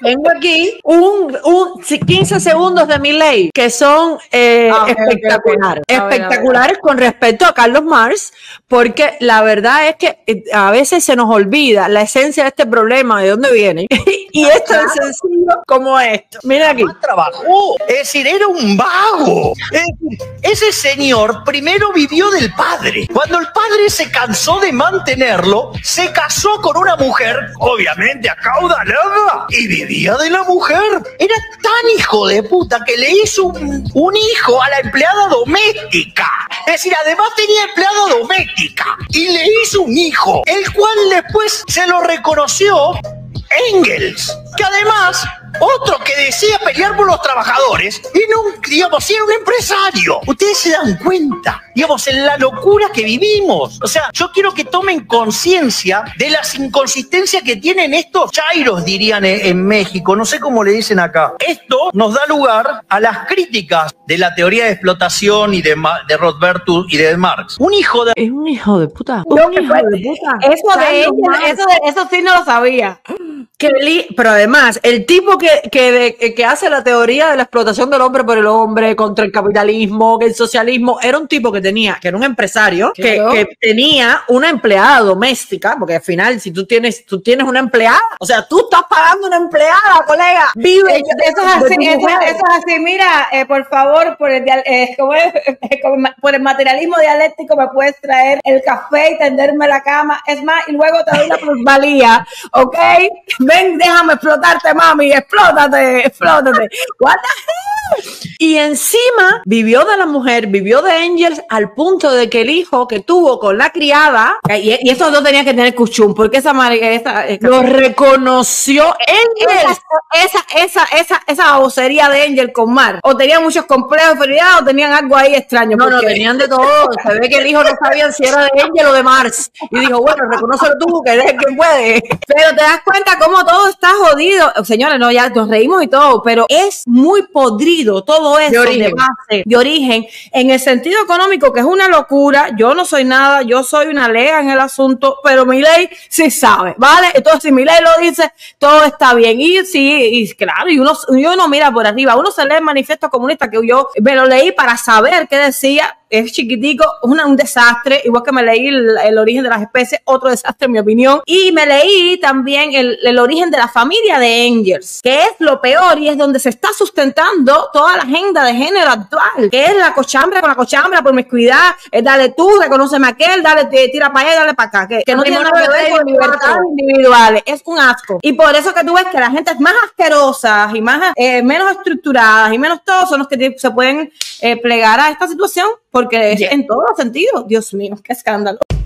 Tengo aquí 15 segundos de Milei que son espectaculares. Espectaculares con respecto a Carlos Marx, porque la verdad es que a veces se nos olvida la esencia de este problema, de dónde viene. Y es tan sencillo como esto. Mira aquí. Trabajó, es decir, era un vago. Ese señor primero vivió del padre. Cuando el padre se cansó de mantenerlo, se casó con una mujer, obviamente acaudalada, y vivía de la mujer. Era tan hijo de puta que le hizo un hijo a la empleada doméstica. Es decir, además tenía empleada doméstica y le hizo un hijo, el cual después se lo reconoció Engels, que además otro que decía pelear por los trabajadores y no, digamos, era un empresario. Ustedes se dan cuenta, digamos, en la locura que vivimos. O sea, yo quiero que tomen conciencia de las inconsistencias que tienen estos chairos, dirían en México. No sé cómo le dicen acá. Esto nos da lugar a las críticas de la teoría de explotación y de Rothbard y de Marx. Un hijo de... Es un hijo de puta. Un hijo de puta. Eso de ella, eso sí no lo sabía. Pero además, el tipo que hace la teoría de la explotación del hombre por el hombre, contra el capitalismo, el socialismo, era un tipo que era un empresario, claro, que tenía una empleada doméstica, porque al final, si tú tienes una empleada, o sea, tú estás pagando una empleada, colega, vive. Eso es así, mira, por favor, por el materialismo dialéctico me puedes traer el café y tenderme la cama, es más, y luego te doy la plusvalía, ¿ok? Ven, déjame explotarte, mami, explótate. What the hell? Y encima vivió de la mujer, vivió de Engels al punto de que el hijo que tuvo con la criada, y esos dos tenían que tener cuchum, porque esa lo reconoció Engels. Esa babosería de Engels con Marx, o tenían muchos complejos de inferioridad o tenían algo ahí extraño. No, tenían de todo. Se ve que el hijo no sabía si era de Engels o de Marx. Y dijo, bueno, reconócelo tú, que eres quien puede. Pero te das cuenta cómo todo está jodido. Señores, no, ya nos reímos y todo, pero es muy podrido todo eso de origen, en el sentido económico, que es una locura. Yo no soy nada, yo soy una lega en el asunto, pero Milei sí sabe, ¿vale? Entonces, si Milei lo dice, todo está bien. Y sí, y claro, y uno mira por arriba, uno se lee el manifiesto comunista, que yo me lo leí para saber qué decía. Es chiquitico, un desastre, igual que me leí el origen de las especies, otro desastre en mi opinión, y me leí también el origen de la familia de Engels, que es lo peor y es donde se está sustentando toda la agenda de género actual, que es la cochambre con la cochambre, la promiscuidad, dale tú, reconóceme a aquel, dale, tira para allá, dale para acá, que no tiene nada que ver con libertades individuales, es un asco. Y por eso que tú ves que la gente es más asquerosa y más menos estructuradas y menos todos son los que se pueden plegar a esta situación, porque es en todos los sentidos. Dios mío, qué escándalo.